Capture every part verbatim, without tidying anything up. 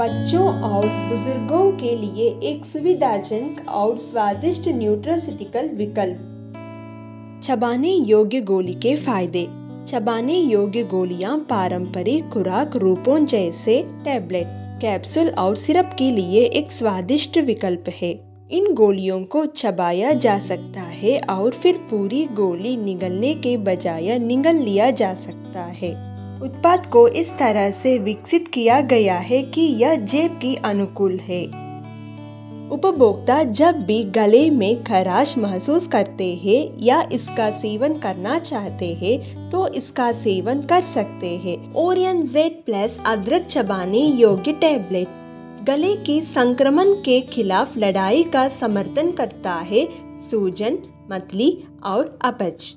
बच्चों और बुजुर्गों के लिए एक सुविधाजनक और स्वादिष्ट न्यूट्रास्यूटिकल विकल्प। चबाने योग्य गोली के फायदे। चबाने योग्य गोलियां पारंपरिक खुराक रूपों जैसे टैबलेट, कैप्सूल और सिरप के लिए एक स्वादिष्ट विकल्प है। इन गोलियों को चबाया जा सकता है और फिर पूरी गोली निगलने के बजाय निगल लिया जा सकता है। उत्पाद को इस तरह से विकसित किया गया है कि यह जेब की अनुकूल है। उपभोक्ता जब भी गले में खराश महसूस करते हैं या इसका सेवन करना चाहते हैं तो इसका सेवन कर सकते हैं। ओरियन जेड प्लस अदरक चबाने योग्य टैबलेट गले के संक्रमण के खिलाफ लड़ाई का समर्थन करता है। सूजन, मतली और अपच।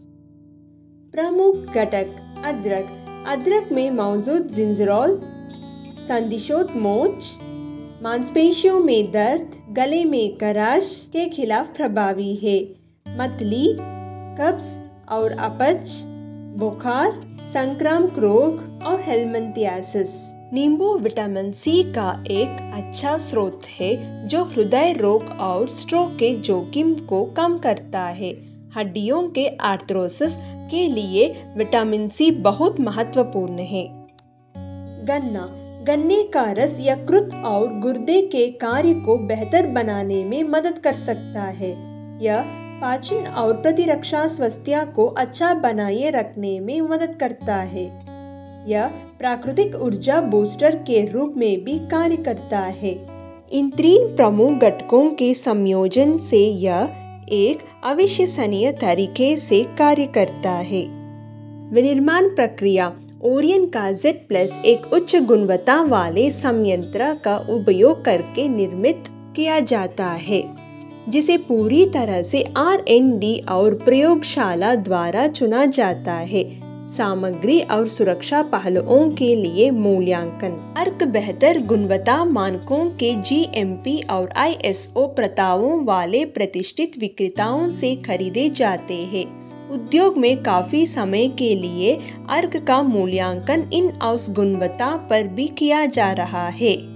प्रमुख घटक अदरक। अदरक में मौजूद जिंजरोल संदिग्धोन्मोचक, मांसपेशियों में दर्द, गले में खराश के खिलाफ प्रभावी है। मतली, कब्ज और अपच, बुखार, संक्रामक रोग और हेलमिंथियासिस। नींबू विटामिन सी का एक अच्छा स्रोत है जो हृदय रोग और स्ट्रोक के जोखिम को कम करता है। हड्डियों के आर्थरोसिस के लिए विटामिन सी बहुत महत्वपूर्ण है। गन्ना। गन्ने का रस यकृत और गुर्दे के कार्य को बेहतर बनाने में मदद कर सकता है। यह पाचन और प्रतिरक्षा स्वास्थ्य को अच्छा बनाए रखने में मदद करता है। यह प्राकृतिक ऊर्जा बूस्टर के रूप में भी कार्य करता है। इन तीन प्रमुख घटकों के संयोजन से यह एक अविश्वसनीय तरीके से कार्य करता है। विनिर्माण प्रक्रिया। ओरियन का जेड प्लस एक उच्च गुणवत्ता वाले संयंत्र का उपयोग करके निर्मित किया जाता है, जिसे पूरी तरह से आर एन डी और प्रयोगशाला द्वारा चुना जाता है। सामग्री और सुरक्षा पहलुओं के लिए मूल्यांकन। अर्क बेहतर गुणवत्ता मानकों के जी एम पी और आई एस ओ प्रथाओं वाले प्रतिष्ठित विक्रेताओं से खरीदे जाते हैं। उद्योग में काफी समय के लिए अर्क का मूल्यांकन इन हाउस गुणवत्ता पर भी किया जा रहा है।